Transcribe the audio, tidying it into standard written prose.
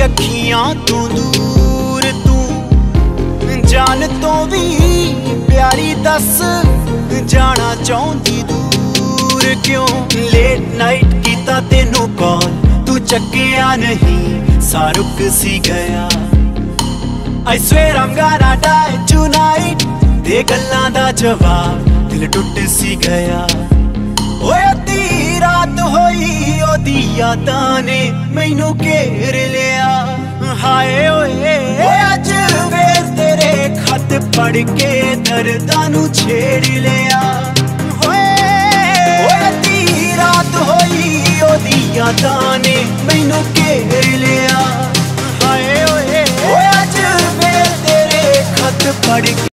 अखियां तू दूर तू जान तो भी प्यारी दस जाना चाहती दूर क्यों। लेट नाइट कीता तेनू कॉल तू चक्किया नहीं सा रुक सी गया। I swear I'm gonna die tonight दे गल्लां दा जवाब दिल टुट सी गया। ओए अद्धी रात होई ओदी यादां ने मैनू घेर लिया। हाय ओए अज वेर तेरे खत पढ़ के दर्दां नू छेड़ लिया। ओए अद्धी रात होई ओदी यादां ने मैनू घेर लिया। हाय ओए अज वेर तेरे खत पढ़